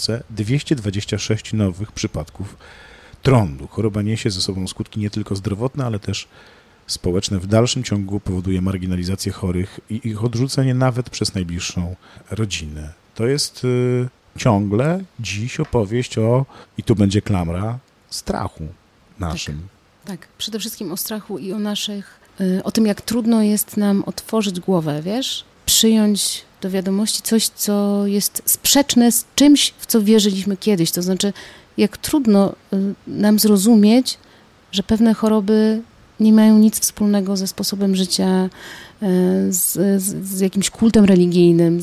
226 nowych przypadków trądu. Choroba niesie ze sobą skutki nie tylko zdrowotne, ale też społeczne. W dalszym ciągu powoduje marginalizację chorych i ich odrzucenie nawet przez najbliższą rodzinę. To jest ciągle dziś opowieść o, i tu będzie klamra, strachu naszym. Tak, przede wszystkim o strachu i o tym, jak trudno jest nam otworzyć głowę, wiesz? Przyjąć do wiadomości coś, co jest sprzeczne z czymś, w co wierzyliśmy kiedyś. To znaczy, jak trudno nam zrozumieć, że pewne choroby nie mają nic wspólnego ze sposobem życia, z jakimś kultem religijnym,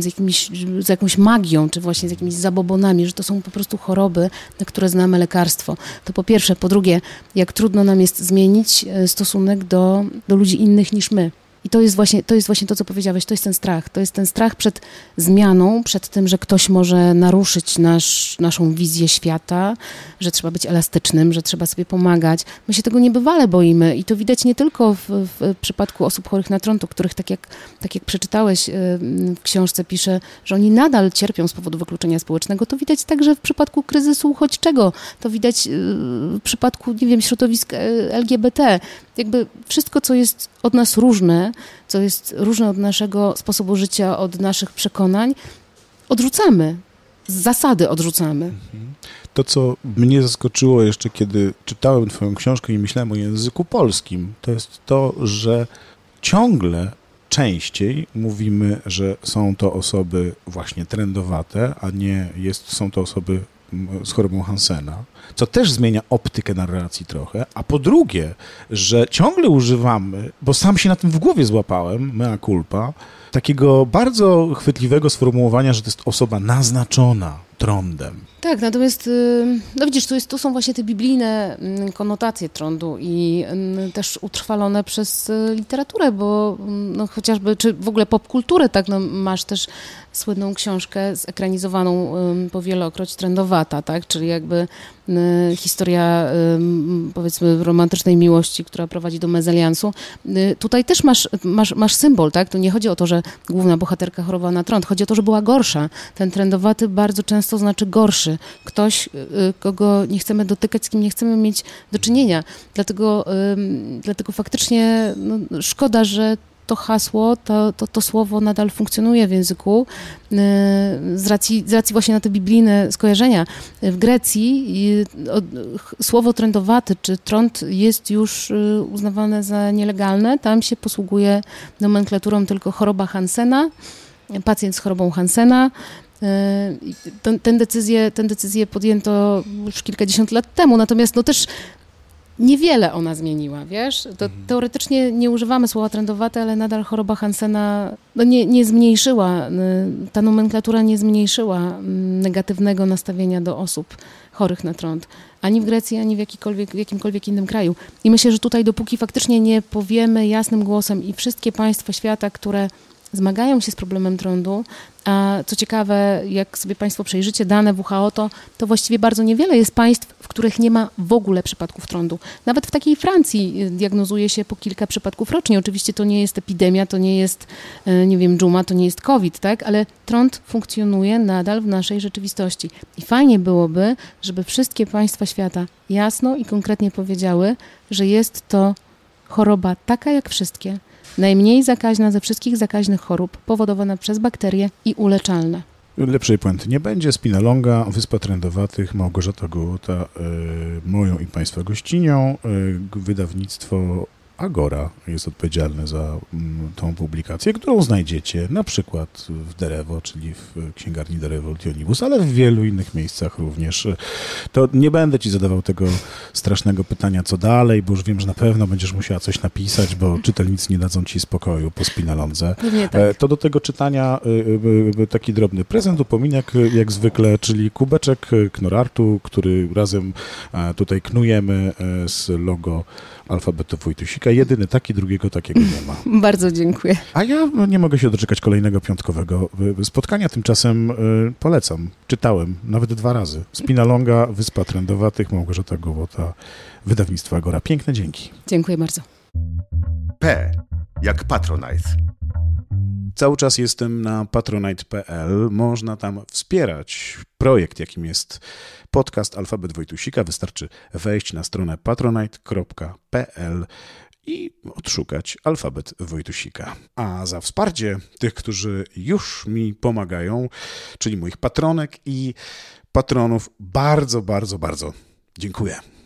z jakąś magią, czy właśnie z jakimiś zabobonami, że to są po prostu choroby, na które znamy lekarstwo. To po pierwsze. Po drugie, jak trudno nam jest zmienić stosunek do ludzi innych niż my. I to jest właśnie to, co powiedziałeś, to jest ten strach. To jest ten strach przed zmianą, przed tym, że ktoś może naruszyć naszą wizję świata, że trzeba być elastycznym, że trzeba sobie pomagać. My się tego niebywale boimy i to widać nie tylko w przypadku osób chorych na trąd, o których tak jak przeczytałeś w książce pisze, że oni nadal cierpią z powodu wykluczenia społecznego. To widać także w przypadku kryzysu uchodźczego. To widać w przypadku, nie wiem, środowisk LGBT. Jakby wszystko, co jest od nas różne, co jest różne od naszego sposobu życia, od naszych przekonań, odrzucamy. Z zasady odrzucamy. To, co mnie zaskoczyło jeszcze, kiedy czytałem Twoją książkę i myślałem o języku polskim, to jest to, że ciągle częściej mówimy, że są to osoby właśnie trędowate, a nie są to osoby z chorobą Hansena, co też zmienia optykę narracji trochę, a po drugie, że ciągle używamy, bo sam się na tym w głowie złapałem, mea culpa, takiego bardzo chwytliwego sformułowania, że to jest osoba naznaczona trądem. Tak, natomiast, no widzisz, tu są właśnie te biblijne konotacje trądu i też utrwalone przez literaturę, bo no, chociażby, czy w ogóle popkulturę, tak, no, masz też słynną książkę zekranizowaną powielokroć Trędowata, tak, czyli jakby historia, powiedzmy, romantycznej miłości, która prowadzi do mezaliansu. Tutaj też masz symbol, tak, tu nie chodzi o to, że główna bohaterka chorowała na trąd, chodzi o to, że była gorsza. Ten trędowaty bardzo często znaczy gorszy. Ktoś, kogo nie chcemy dotykać, z kim nie chcemy mieć do czynienia. Dlatego faktycznie no, szkoda, że to hasło, to słowo nadal funkcjonuje w języku z racji właśnie na te biblijne skojarzenia. W Grecji słowo trędowaty czy trąd jest już uznawane za nielegalne. Tam się posługuje nomenklaturą tylko choroba Hansena, pacjent z chorobą Hansena. Tę decyzję podjęto już kilkadziesiąt lat temu, natomiast no też niewiele ona zmieniła, wiesz? Teoretycznie nie używamy słowa trędowaty, ale nadal choroba Hansena no nie zmniejszyła, ta nomenklatura nie zmniejszyła negatywnego nastawienia do osób chorych na trąd. Ani w Grecji, ani w jakimkolwiek innym kraju. I myślę, że tutaj dopóki faktycznie nie powiemy jasnym głosem i wszystkie państwa świata, które zmagają się z problemem trądu. A co ciekawe, jak sobie Państwo przejrzycie dane WHO, to właściwie bardzo niewiele jest państw, w których nie ma w ogóle przypadków trądu. Nawet w takiej Francji diagnozuje się po kilka przypadków rocznie. Oczywiście to nie jest epidemia, to nie jest, nie wiem, dżuma, to nie jest COVID, tak? Ale trąd funkcjonuje nadal w naszej rzeczywistości. I fajnie byłoby, żeby wszystkie państwa świata jasno i konkretnie powiedziały, że jest to choroba taka jak wszystkie, najmniej zakaźna ze wszystkich zakaźnych chorób, powodowana przez bakterie i uleczalna. Lepszej puenty nie będzie. Spinalonga, Wyspa Trędowatych, Małgorzata Gołota, moją i Państwa gościnią. Wydawnictwo Agora jest odpowiedzialne za tą publikację, którą znajdziecie na przykład w Derewo, czyli w księgarni Derewo Tionibus, ale w wielu innych miejscach również. To nie będę Ci zadawał tego strasznego pytania, co dalej, bo już wiem, że na pewno będziesz musiała coś napisać, bo czytelnicy nie dadzą Ci spokoju po Spinalondze. Tak. To do tego czytania taki drobny prezent, upominek jak zwykle, czyli kubeczek Knorartu, który razem tutaj knujemy z logo Alfabetu Wojtusika. Jedyny taki, drugiego takiego nie ma. Bardzo dziękuję. A ja nie mogę się doczekać kolejnego piątkowego spotkania. Tymczasem polecam. Czytałem nawet 2 razy. Spinalonga, Wyspa Trędowatych, Małgorzata Gołota, wydawnictwo Agora. Piękne dzięki. Dziękuję bardzo. P jak Patronite. Cały czas jestem na patronite.pl. Można tam wspierać projekt, jakim jest podcast Alfabet Wojtusika. Wystarczy wejść na stronę patronite.pl i odszukać Alfabet Wojtusika. A za wsparcie tych, którzy już mi pomagają, czyli moich patronek i patronów, bardzo, bardzo, bardzo dziękuję.